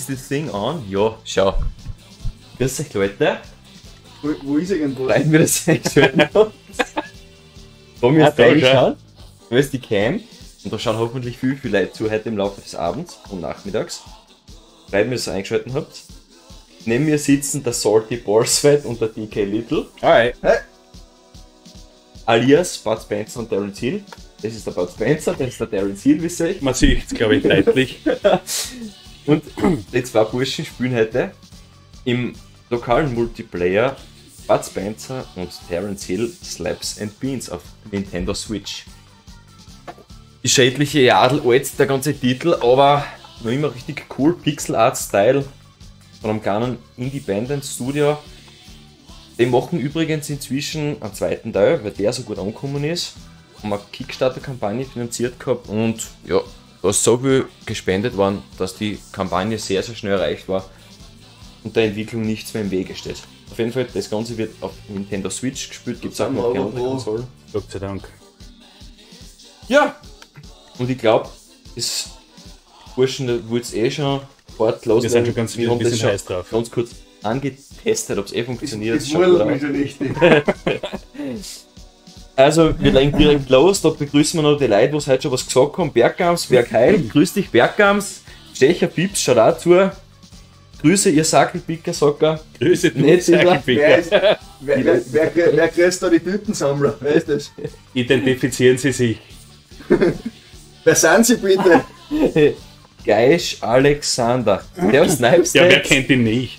this thing on? Ja, schau. Grüß euch Leute. Wo ist irgendwo? Freuen wir das eingeschalten habt. Komm jetzt reinschauen. Da ist die Cam. Und da schauen hoffentlich viel Leute zu heute im Laufe des Abends und Nachmittags. Freut mich, dass ihr eingeschaltet habt. Neben mir sitzen der Salty Borswet und der DK Little. Hi. Hey. Alias Bud Spencer und Darren Hill. Das ist der Bud Spencer, das ist der Darren Hill, wie sehe ich. Man sieht es, glaube ich, deutlich. Und die zwei Burschen spielen heute im lokalen Multiplayer Bud Spencer und Terence Hill Slaps and Beans auf Nintendo Switch. Die schädliche Jadel alt, der ganze Titel, aber noch immer richtig cool, Pixel Art Style von einem kleinen Independent Studio. Die machen übrigens inzwischen einen zweiten Teil, weil der so gut angekommen ist. Haben eine Kickstarter-Kampagne finanziert gehabt und ja, da ist so viel gespendet worden, dass die Kampagne sehr, sehr schnell erreicht war und der Entwicklung nichts mehr im Wege steht. Auf jeden Fall, das Ganze wird auf Nintendo Switch gespielt, gibt es auch noch auf andere Konsolen. Gott sei Dank. Ja! Und ich glaube, das Burschen, da wurde es eh schon hart los. Wir sind schon ganz wir haben das bisschen heiß drauf. ganz kurz angetestet, ob es eh funktioniert. Das wundert mich schon richtig. Also, wir legen direkt los, da begrüßen wir noch die Leute, die heute schon was gesagt haben. Bergams, Bergheil, grüß dich Bergams, Stecher Pips, schaut auch zu. Grüße, ihr Sackelpicker, Socker. Grüße, du Nicht Sackelpicker. Wer grüßt da die Tütensammler? Wer ist das? Identifizieren Sie sich. Wer sind Sie bitte? Geisch Alexander. Der Snipes. Ja, wer kennt ihn nicht?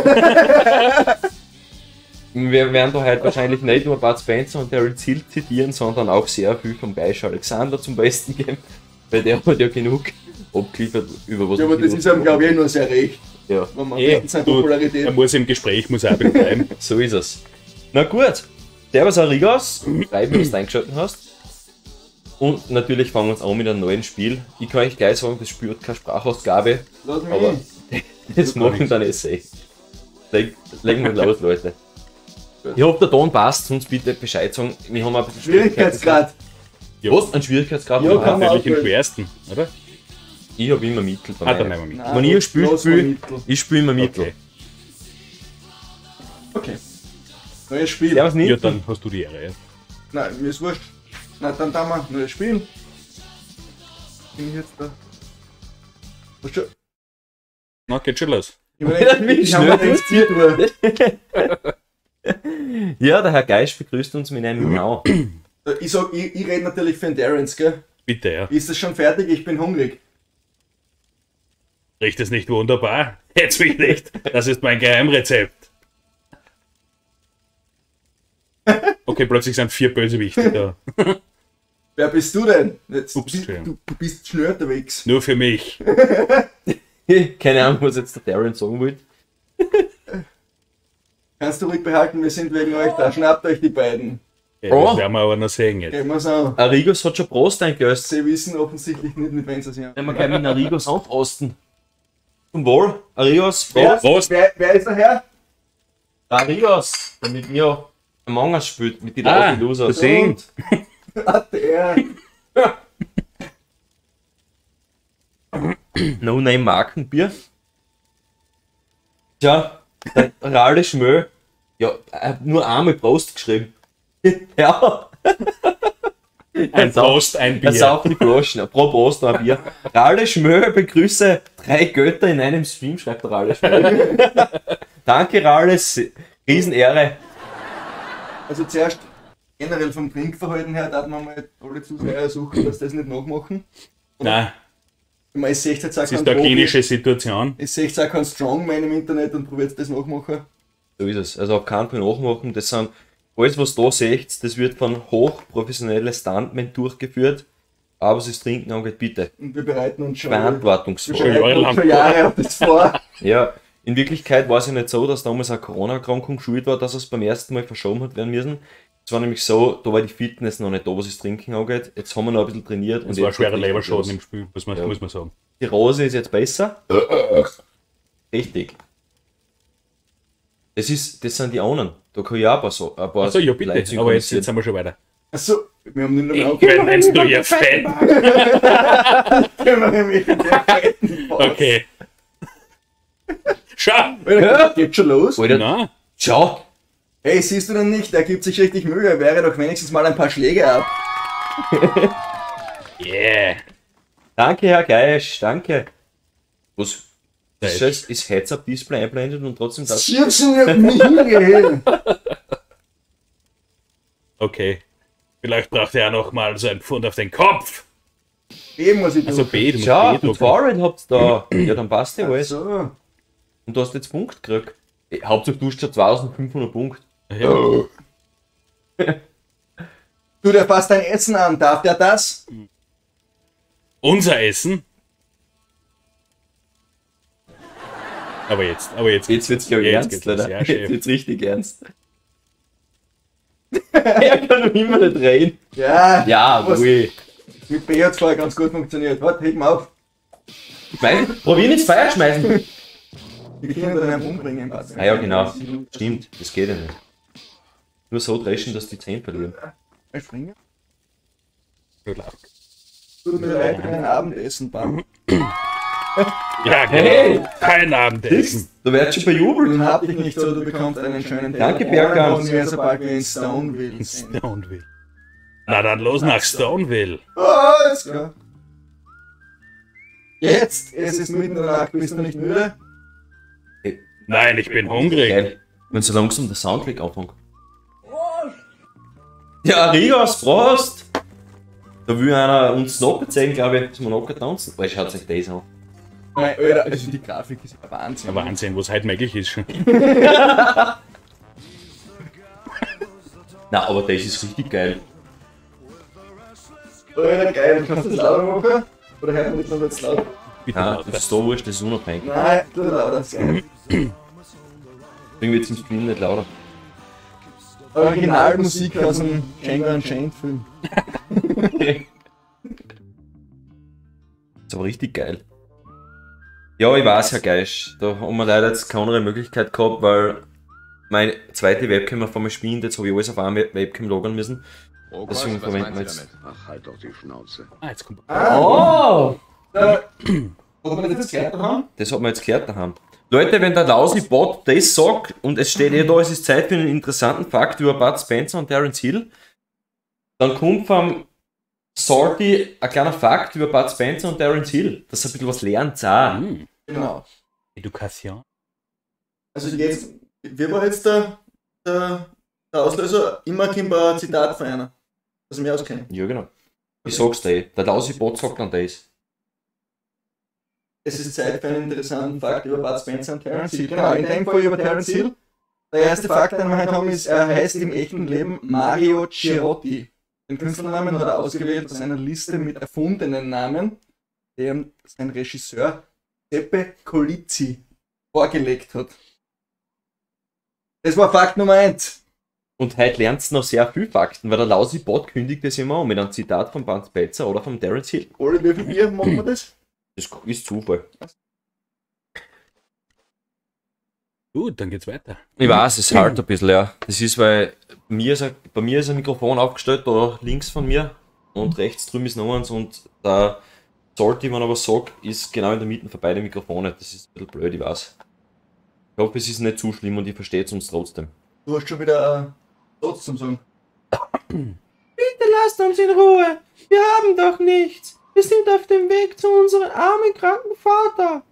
Wir werden da heute wahrscheinlich nicht nur Bud Spencer und Darren Hill zitieren, sondern auch sehr viel vom Geisch Alexander zum Besten geben, weil der hat ja genug abgeliefert über was. Ja, aber das ist ihm, glaube ich, nur sehr recht. Ja, Wenn man seine Du, Popularität. er muss im Gespräch, muss auch bleiben. so ist es. Na gut, Servus Arigos, freut mich, dass du eingeschaltet hast. Und natürlich fangen wir uns an mit einem neuen Spiel. Ich kann euch gleich sagen, das Spiel hat keine Sprachausgabe, Lass mich aber hin. das machen dann Essay. Legen wir los, Leute. Ich hoffe, der Ton passt, sonst bitte Bescheid sagen. Wir haben ein bisschen Schwierigkeitsgrad. Was? Ein Schwierigkeitsgrad? Ja, kann man Natürlich im auch. schwersten, oder? Ich habe immer Mittel. Ah, dann nehmen wir mit. Nein, Wenn ich spiele, lass mal Mittel. ich spiele immer Mittel. Okay. Okay. Neues Spiel. Servus nicht? Ja, dann hast du die Ehre. Ja. Nein, mir ist wurscht. Na, dann tun wir neues Spiel. Bin ich jetzt da? Was schon? Na, geht schon los. Ich habe mir jetzt hier. Ja, der Herr Geisch begrüßt uns mit einem Genau. Ich sag, ich rede natürlich für den Darrens, gell? Bitte, ja. Ist das schon fertig? Ich bin hungrig. Riecht es nicht wunderbar? Jetzt will ich nicht. Das ist mein Geheimrezept. Okay, plötzlich sind 4 Bösewichte da. Wer bist du denn? Jetzt, Ups, Entschuldigung. du bist schnell unterwegs. Nur für mich. Keine Ahnung, was jetzt der Darren sagen will. Kannst du ruhig behalten, wir sind wegen euch da. Schnappt euch die beiden. Ja, Oh. das werden wir aber noch sehen jetzt. Gehen wir's an. Arigos hat schon Prost eingelöst. Sie wissen offensichtlich nicht, mit wem sie sind. Wenn wir gleich mit Arigos anfrosten. Zum Wohl, Arigos, Wer, Prost. wer ist der Herr? Arigos, der mit mir Among Us spielt, mit den Ah, Lauten Losers. das sehen. Ah, der. No-Name-Markenbier. Tja, der Rale Schmö, ja, nur einmal Prost geschrieben. Ja. Ein Prost, ein Ein Bier. saufen Groschen, pro Prost noch ein Bier. Rale Schmö, begrüße 3 Götter in einem Stream, schreibt der Rale Schmö. Danke Rale, Riesenehre. Also zuerst generell vom Trinkverhalten her, darf man mal alle Zuseher suchen, dass das nicht nachmachen. Nein, Ich meine, ich sehe jetzt auch das ist keinen eine Profi. klinische Situation. Ich sehe jetzt auch keinen Strongman im Internet und probiert das nachmachen. So ist es. Also auf keinen Fall nachmachen. Das sind alles, was da seht, das wird von hochprofessionellen Stuntmen durchgeführt. Aber was das Trinken angeht, bitte. Und wir bereiten uns schon, Verantwortungsvoll. Schon jahrelang. schon Jahre auf das vor. Ja, in Wirklichkeit war es ja nicht so, dass damals eine Corona-Erkrankung schuld war, dass es beim ersten Mal verschoben hat werden müssen. Es war nämlich so, da war die Fitness noch nicht da, was das Trinken angeht. Jetzt haben wir noch ein bisschen trainiert. Das war ein jetzt schwerer geht's richtig Leberschaden los. im Spiel, Ja. muss man sagen. Die Rose ist jetzt besser. Richtig. Das sind die anderen. Da kann ich auch ein paar Achso, ja bitte, Leute aber jetzt synchronisieren. sind wir schon weiter. Achso, wir haben den Ich noch bin jetzt du ihr Fan. Können wir nämlich in der Seiten Okay. Schau! Alter, geht schon los? Alter, Na, schau! Hey, siehst du denn nicht? Der gibt sich richtig Mühe. Er wäre doch wenigstens mal ein paar Schläge ab. yeah. Danke, Herr Geisch, danke. Was? Geisch. Ist Heads-Up-Display einblendet und trotzdem das? Schirmchen auf mich hingehen. Okay. Vielleicht braucht er ja noch mal so ein Pfund auf den Kopf. B muss ich Also tun. B, du musst Schau, B du drucken. Fahrrad habt da. Ja, dann passt ja alles. So. Und du hast jetzt Punkt gekriegt. Hauptsache du hast schon 2500 Punkte. Ja. Du, der fasst dein Essen an. Darf der das? Unser Essen. Aber jetzt. Jetzt wird's ja Jetzt ernst, geht's los. leider. Ja, Jetzt Chef. wird's richtig ernst. Er kann noch immer nicht reden. Ja. Ja, Was? ui. Mit B hat es vorher ganz gut funktioniert. Warte, heb mal auf. Probier nicht Feuer schmeißen. Wir können dann einen umbringen. Pass. Ah ja, genau. Stimmt, das geht ja nicht. Nur so dreschen, dass die 10 verlieren. Ein Springer? Gut laut. Tut mir leid, kein Abendessen, Bam. Ja, genau. Hey! Kein Abendessen. Du wirst schon bejubelt. Nun hab dich nicht so, du bekommst einen schönen Danke, Teller. Bergkamp. Und wir sobald wir in Stoneville sind. Stoneville. Na dann los nach Stoneville. Oh, alles klar. Jetzt, es ist mitten in der Nacht, bist du nicht müde? Nein, ich bin hungrig. Geil. Wenn so langsam der Soundtrack anfängt. Ja, Rigos, Prost! Da will einer uns noch erzählen, glaube ich, dass wir noch tanzen. Weil schaut euch das an. Nein, Alter, also die Grafik ist ja Wahnsinn. Ja, Wahnsinn, was heute möglich ist. Na, aber das ist richtig geil. Alter, geil, kannst du das lauter machen? Oder hört man nicht noch jetzt laut? Bitte Ja, lauter. das ist da wurscht, das ist unabhängig. Nein, tu lauter, das ist geil. Irgendwie jetzt im Stream nicht lauter. Originalmusik aus dem Django Unchained Film. ist aber richtig geil. Ja, ich weiß, Herr Geisch. Da haben wir leider jetzt keine andere Möglichkeit gehabt, weil meine zweite Webcam auf einmal spinnt. Jetzt habe ich alles auf eine Webcam logern müssen. Oh Deswegen Gott, was verwenden meinst wir du jetzt- damit? Ach, halt doch die Schnauze. Ah, jetzt kommt. Oh! Ob wir das jetzt gehört haben? Das hat man jetzt gehört daheim. Leute, wenn der Lousy Bot das sagt und es steht da, es ist Zeit für einen interessanten Fakt über Bud Spencer und Terence Hill, dann kommt vom Salty ein kleiner Fakt über Bud Spencer und Terence Hill. Das ist ein bisschen was lernt auch. Hm. Genau. Education. Also jetzt, wie war jetzt der Auslöser? Immer kommt ein Zitat von einer, das ich mir auskenne. Ja, genau. Ich sag's dir, der Lousy Bot sagt dann das. Es ist Zeit für einen interessanten Fakt über Bud Spencer und Terence Hill. Genau, in dem Fall über Terence Hill. Der erste Fakt, den wir heute haben, ist, er heißt im echten Leben Mario Cirotti. Den Künstlernamen hat er ausgewählt aus einer Liste mit erfundenen Namen, die ihm sein Regisseur Seppe Colizzi vorgelegt hat. Das war Fakt Nummer 1. Und heute lernt noch sehr viel Fakten, weil der Lousy Bot kündigt das immer an mit einem Zitat von Bud Spencer oder von Terence Hill. Ole, wie viel Bier machen wir das? Das ist Zufall. Gut, dann geht's weiter. Ich weiß, es halt ein bisschen, ja. Das ist, weil bei mir ist ein Mikrofon aufgestellt, da links von mir und rechts drüben ist noch eins und da sollte man aber sagen, ist genau in der Mitte von beiden Mikrofone. Das ist ein bisschen blöd, ich weiß. Ich hoffe, es ist nicht zu schlimm und ihr versteht uns trotzdem. Du hast schon wieder einen Satz zum Sagen. Bitte lasst uns in Ruhe! Wir haben doch nichts! Wir sind auf dem Weg zu unserem armen, kranken Vater!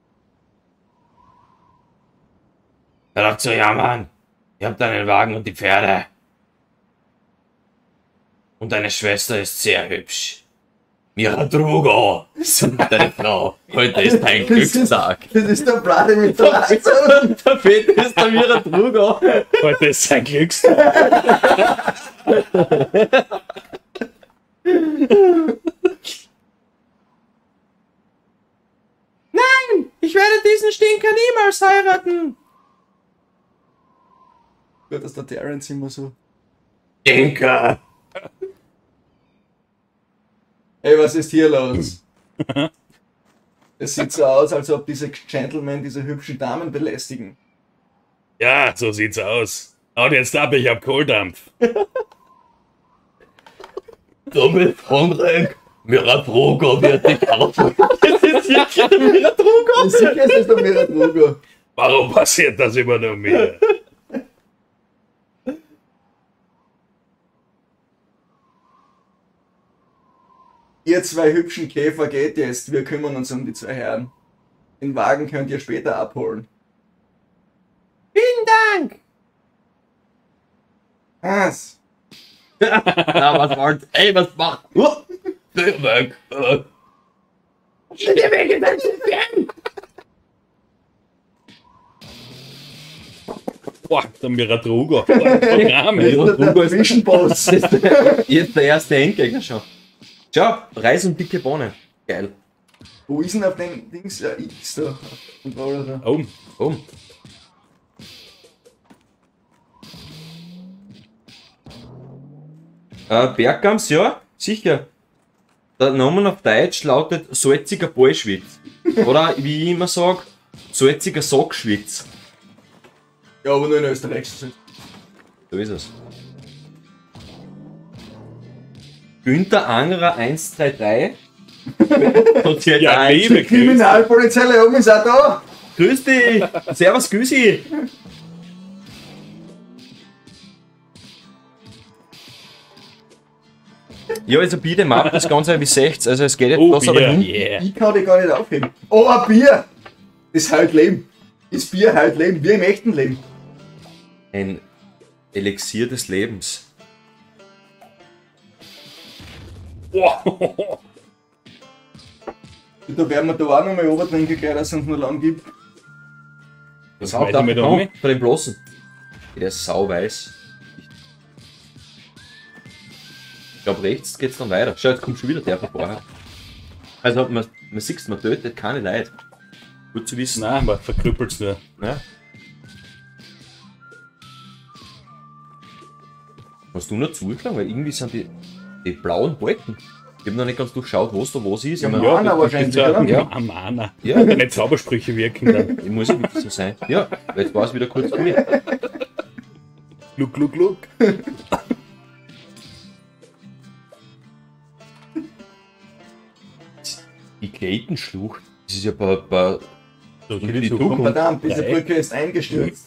Hör doch zu jammern! Ihr habt einen Wagen und die Pferde. Und deine Schwester ist sehr hübsch. Mira Drugo, sagt deine Frau. Heute ist dein Glückstag. Das ist der Brady mit der Leistung. Der Fete ist der Mira Drugo. Heute ist sein Glückstag. Nein, ich werde diesen Stinker niemals heiraten. Gut, dass der Terence immer so. Stinker. Hey, was ist hier los? Es sieht so aus, als ob diese Gentlemen diese hübschen Damen belästigen. Ja, so sieht's aus. Haut jetzt ab, ich hab Kohldampf. Du bist hungrig. Mira Drugo wird dich kaufen. Das ist sicher der Mira Drugo. Sicher ist es der Mira Drugo. Warum passiert das immer nur mir? Ihr zwei hübschen Käfer geht jetzt, wir kümmern uns um die zwei Herren. Den Wagen könnt ihr später abholen. Vielen Dank! Was? Na, was wollt? Ey, was macht? Geh weg! Geh weg, in dein System! Boah, der Miradrugo. Programm, ey. Der Zwischenboss. Jetzt der erste Endgegner schon. Schau, Reis und dicke Bohnen. Geil. Wo ist denn auf dem Dings X da? Controller da? Oh, Oh. Bergams, ja, sicher. Der Name auf Deutsch lautet salziger Ballschwitz. Oder wie ich immer sage, salziger Sackschwitz. Ja, aber nur in Österreich. So ist es. Günther Angerer 133. ja, liebe Grüße. Kriminalpolizei Leon ist auch da. Grüß dich! Servus, Güsi! Ja, also bitte macht das Ganze wie 60, also es geht jetzt Oh, das aber Bier, hin. yeah. Ich kann die gar nicht aufheben. Oh, ein Bier! Das halt Leben. Das Bier halt Leben, wie im echten Leben. Ein Elixier des Lebens. Wow. Da werden wir da auch nochmal overtrinken, gleich, dass es uns noch lang gibt. Was weiß auch ich da mit kommt, Omi? bei den Bloßen. Der ist sauweiß. Ich glaube, rechts geht's dann weiter. Schau, jetzt kommt schon wieder der von vorher. Also, man sieht, man tötet keine Leute. Gut zu wissen. Nein, man verkrüppelt's nur. Ja. Hast du noch zugeschlagen? Weil irgendwie sind die blauen Balken. Ich habe noch nicht ganz durchschaut, was da was ist. Ja, Ich mein, Mana das wahrscheinlich, gibt's oder? Ja, Mana. Ja. Wenn nicht Zaubersprüche wirken, dann. ich muss ja wirklich so sein. Ja, weil jetzt war es wieder kurz vor mir. Gluck, gluck, gluck. Die Gleitenschlucht. Das ist ja bei So in geht die die Zukunft. Verdammt, diese Ja, Brücke ist eingestürzt.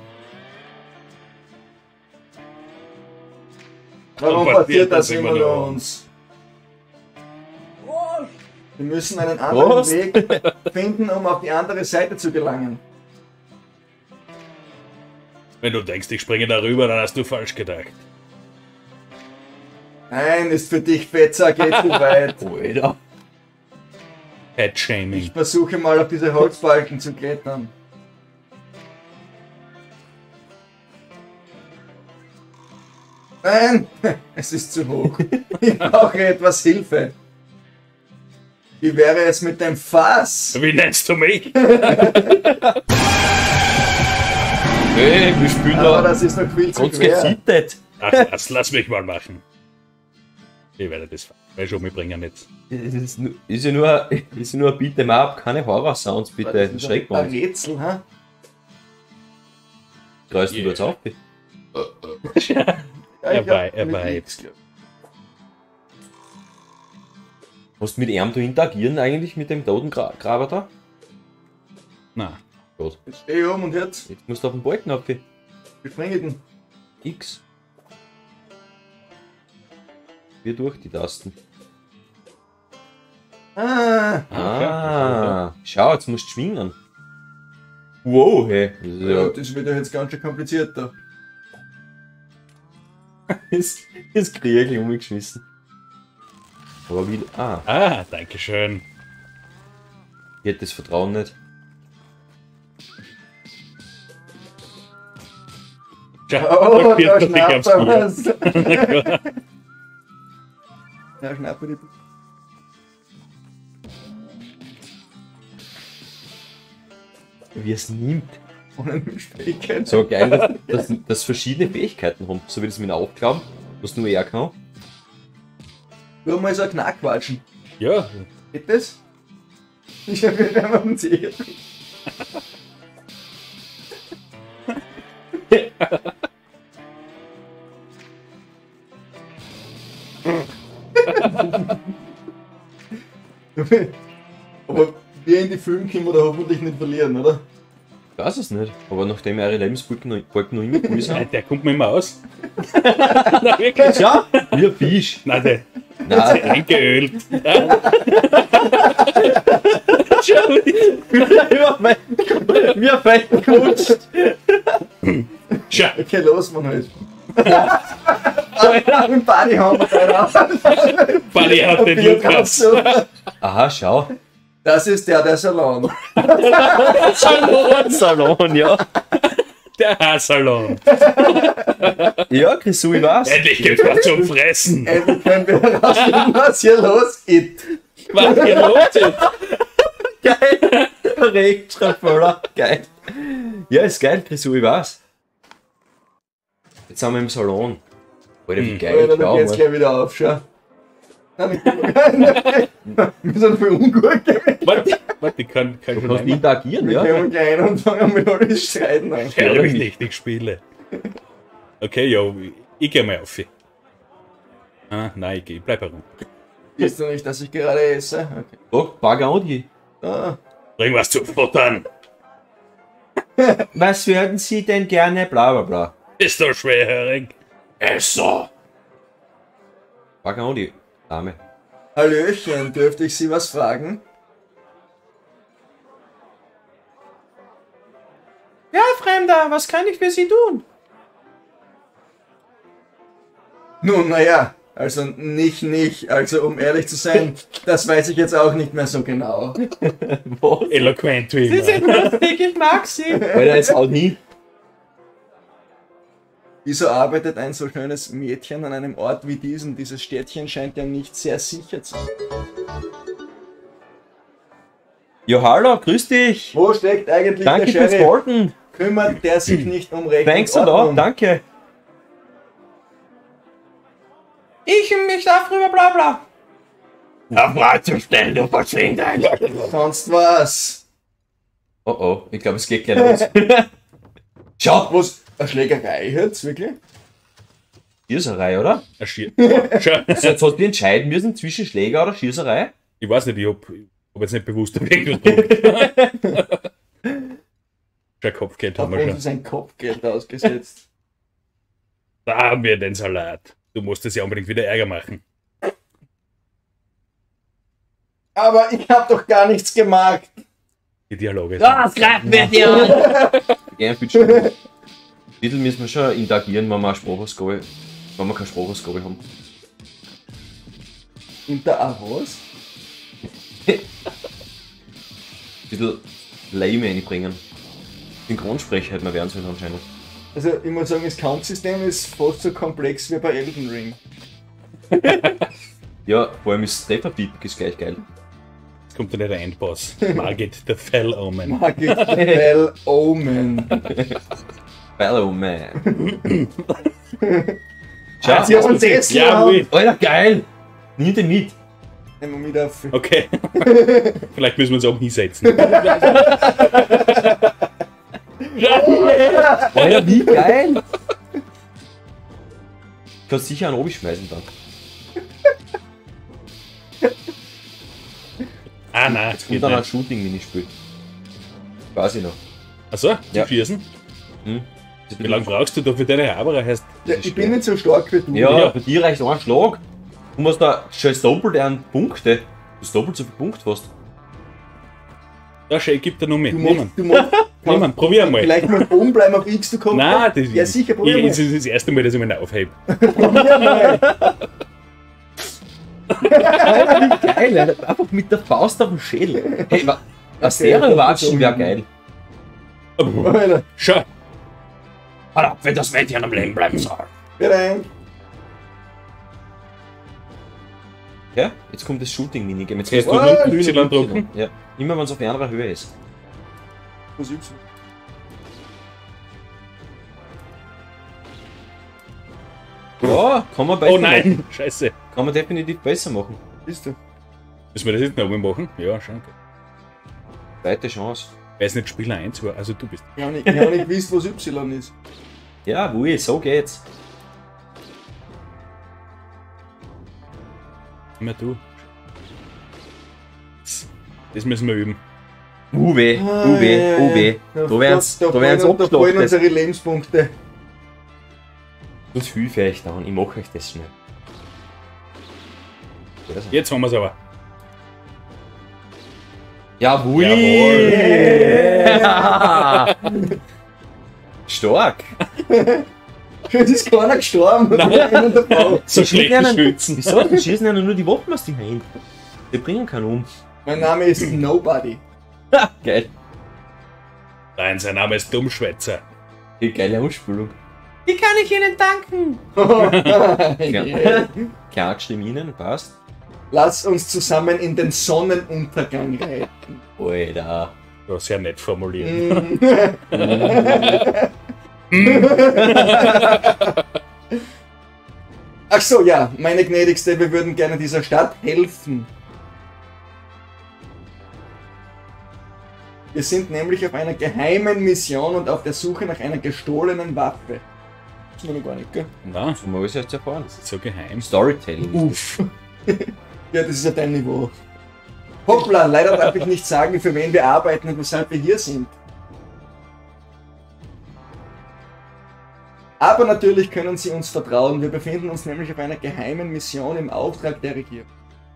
Warum passiert das immer nur uns? Wir müssen einen anderen Was? Weg finden, um auf die andere Seite zu gelangen. Wenn du denkst, ich springe darüber, dann hast du falsch gedacht. Nein, ist für dich Fetzer, geht zu weit. Alter. Head-Shaming. Ich versuche mal auf diese Holzbalken zu klettern. Nein, es ist zu hoch. Ich brauche etwas Hilfe. Wie wäre es mit dem Fass? Wie nennst du mich? Hey, wir spielen Aber da das ist noch viel zu ganz schwer. gesittet. Ach, lass mich mal machen. Ich werde das schon mitbringen jetzt. Ist ja nur ein Beat'em Up, keine Horror-Sounds, bitte. Das Das ist schreckt ein man. Rätsel, ha? Greifst du Yeah. jetzt auf? Ja, Er ich glaub, wei- er mit weibt. nichts, glaub. Hast du mit ihm interagieren eigentlich mit dem Totengraber da? Na, Gut. Jetzt steh ich um und jetzt, Jetzt musst du auf den Balken abgehen. wie springe ich denn? X. Wir durch die Tasten. Ah, Schau, jetzt musst du schwingen. Wow, hey. Das ist ja, ja, das wird ja jetzt ganz schön komplizierter. ist Kriegel umgeschmissen. Aber wie. danke schön. Ich hätte das Vertrauen nicht. Oh, da da spürst du dich schnappt aufs er Bier. was. Ja, schnapp er die. Wie es nimmt. Ohne Fähigkeit. So geil, dass verschiedene Fähigkeiten haben. So wie das mit dem Aufklappen, was nur er kann. Nur mal so ein Knackwatschen. Ja, Geht das? Ich hab mir einmal einen Zeh. Aber wir in die Filme können wir da hoffentlich nicht verlieren, oder? Ich weiß es nicht, aber nachdem eure Lebensbalken noch immer cool sind. Der kommt mir immer aus. Na, wirklich? Ja, wie ein Fisch. Nein, der Nein, ist eingeölt. wie ein fetten Kutsch. Schau, Okay, los, man halt. Im Party haben wir da Buddy hat den Lukas. Aha, schau. Das ist der Salon. Salon, ja. Der Haarsalon. Ja, Chrisu, ich weiß. Endlich gibt's was zum Fressen. Endlich können wir herausfinden, was hier los ist. Was hier los ist. Geil. Rechtschreibfehler. Geil. Ja, ist geil, Chrisu, ich weiß. Jetzt sind wir im Salon. Alter, wie geil. Alter, Schau du geht's mal. gleich wieder auf, schau. Nein, wir sind voll ungut gewesen. Warte, ich kann Du schon kannst einmal. interagieren, Wir ja? kommen gleich rein und fangen mit alles streiten an. Ja, wenn ich richtig spiele. Okay, ja, ich geh mal auf. Ah, nein, ich bleib herum. Siehst du nicht, dass ich gerade esse? Okay. Oh, Bagandi. Ah. Bring was zu futtern. Was würden Sie denn gerne? Bla bla bla. Bist du schwerhörig? Esser. Bagandi. Dame. Hallöchen, dürfte ich Sie was fragen? Ja, Fremder, was kann ich für Sie tun? Nun, naja, also nicht, also um ehrlich zu sein, das weiß ich jetzt auch nicht mehr so genau. Was? Eloquent wie immer. lustig, ich mag Sie. Alter, jetzt haut nie. Wieso arbeitet ein so schönes Mädchen an einem Ort wie diesen? Dieses Städtchen scheint ja nicht sehr sicher zu sein. Ja, hallo, grüß dich. Wo steckt eigentlich Danke der fürs Sheriff? Folgen. Kümmert der sich nicht um Recht Thanks und a lot, Ordnung? danke. Ich darf rüber, bla bla. Auf mal zu stellen, du Verschwinder. Sonst was? Oh oh, ich glaube, es geht gleich los. Schau, Was? Eine Schlägerei jetzt, wirklich? Schießerei, oder? Schau, Also jetzt hast du dich entscheiden müssen zwischen Schläger oder Schießerei? ich weiß nicht, ich hab jetzt nicht bewusst auf irgendwas gedrückt. Schau, Kopfgeld haben Auf wir uns schon. ist ein Kopfgeld ausgesetzt. Da haben wir den Salat. Du musst es ja unbedingt wieder Ärger machen. Aber ich hab doch gar nichts gemacht. Die Dialoge greifen wir dir an! Gerne viel Spaß. Ein bisschen müssen wir schon interagieren, wenn wir eine Sprachausgabe, wenn wir keine Sprachausgabe haben. Und der Aros? Ein bisschen Lame einbringen. Synchronsprecher hätten wir werden sollen anscheinend. Also ich muss sagen, das Kampfsystem ist fast so komplex wie bei Elden Ring. Ja, vor allem ist Trefferbeat ist gleich geil. Jetzt kommt dann der Endboss. Margit, the Fell Omen. Margit Bell Omen. Fellow man. Ah, Sie haben uns jetzt Ja, oui. Alter, geil! Nimm den mit! Nehmen wir mit auf. Okay. Vielleicht müssen wir uns auch hinsetzen. Alter, wie geil! Du kannst sicher einen Obi schmeißen dann. Ah, nein, Jetzt kommt geht dann ein nicht. Shooting-Minispiel. Weiß ich noch. Achso, zum Ja. Schießen? Hm? Wie lange brauchst du da für deine Haber? Heißt, Ja, ich bin nicht so stark wie du. Ja, Ja. bei dir reicht ein Schlag. Du musst da schon das Doppelte an Punkte. Das doppelt so viel Punkte fast. ja, schön, gib dir noch mit. Du Niemand. machst, Niemand, probier mal. vielleicht mal oben bleiben auf X, du kommst. Nein, das Ja, sicher, probier mal. das ist das erste Mal, dass ich mich aufhebe. Probier mal. Alter, wie geil, Alter. Einfach mit der Faust auf dem Schädel. Hey, ein Stereo-Watschen wäre geil. Alter, Schau, Halt ab, wenn das Mädchen am Leben bleiben soll. wieder Ja, jetzt kommt das Shooting-Minigame. Jetzt Jetzt musst du du nur Y drücken. Ja, immer wenn es auf anderer Höhe ist. Was Y? Ja, kann man besser Oh machen. nein, scheiße. Kann man definitiv besser machen. Bist du? Müssen wir das jetzt noch oben machen? Ja, schon. Zweite Chance. Wer ist nicht Spieler 1 war? Also du bist. Ich habe nicht gewusst, was Y ist. Ja, Wui, so geht's. Immer du. Das müssen wir üben. Uwe. Da wären's Da fallen abgeschlachtet. unsere Lebenspunkte. Das hilft euch dann, ich mache euch das schnell. Jetzt haben wir es aber. Jawohl! Stark! Es ist keiner gestorben. Nein. So schlechte Schützen. Wieso? Die schießen ja nur die Waffen aus den Händen. Die bringen keinen um. Mein Name ist Nobody. Geil. Nein, sein Name ist Dummschwätzer. Die geile Ausspielung. Wie kann ich Ihnen danken? Klar geschrieben Ihnen, passt. Lass uns zusammen in den Sonnenuntergang reiten. Alter. Ja, sehr nett formuliert. Ach so, ja, meine gnädigste, wir würden gerne dieser Stadt helfen. Wir sind nämlich auf einer geheimen Mission und auf der Suche nach einer gestohlenen Waffe. Das ist mir noch gar nicht, gell? Na, So mal alles erst erfahren. das ist so geheim. Storytelling. Uff. Ja, das ist ja dein Niveau. Hoppla, leider darf ich nicht sagen, für wen wir arbeiten und weshalb wir hier sind. Aber natürlich können Sie uns vertrauen. Wir befinden uns nämlich auf einer geheimen Mission im Auftrag der Regierung.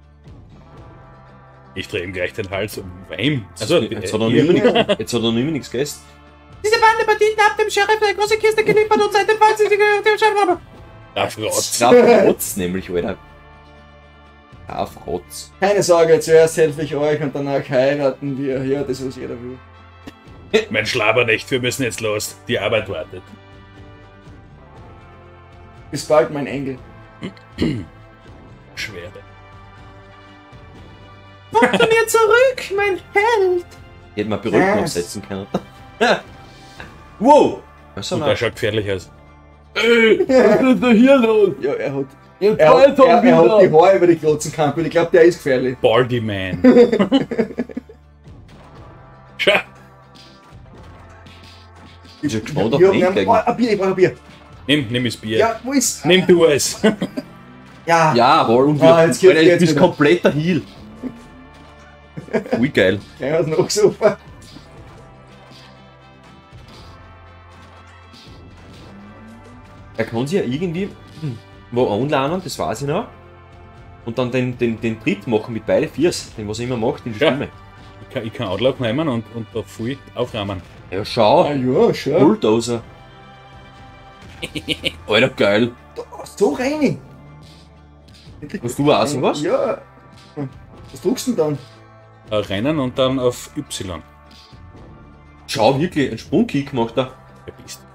Ich drehe ihm gleich den Hals um. Wem? Also, jetzt hat er noch nie nichts gegessen. Diese Bande Banditen haben dem Sheriff eine große Kiste geliefert und seitdem falls sie dem Sheriff. Afrotz. Grafrotz nämlich, Alter. Grafrotz. Keine Sorge, zuerst helfe ich euch und danach heiraten wir. Ja, das was jeder will. Mein Schlaber nicht, wir müssen jetzt los. Die Arbeit wartet. Bis bald, mein Engel. Schwere. Komm zu mir zurück, mein Held! Ich hätte mal Perücken aufsetzen können. Wow! Was Und der schaut gefährlich aus. ist denn hier los? Ja, er hat Ihr die Haare über die Klotzen gehampelt. Ich glaube, der ist gefährlich. Baldy Man. Schau. Ich bin gespannt auf Ja, den gegen. ein Bier, ich brauche ein Bier. Nimm das Bier. Ja, wo ist? Nimm du es. Ja. Ja, aber und Ah, jetzt geht's Alter, jetzt du bist wieder. kompletter Heal. Ui, geil. Der hat noch super. Er kann sich ja irgendwie wo anlernen, das weiß ich noch. Und dann den Tritt machen mit beide Viers, den was er immer macht in der Ja. Stimme. Ich kann Anlauf nehmen und da viel aufrahmen. Ja, schau. Ah ja, schon. Bulldozer. Alter, geil. So rein. Musst du was? Ja. Was druckst du denn dann? Rennen und dann auf Y. Schau, wirklich, einen Sprungkick macht er. Wer bist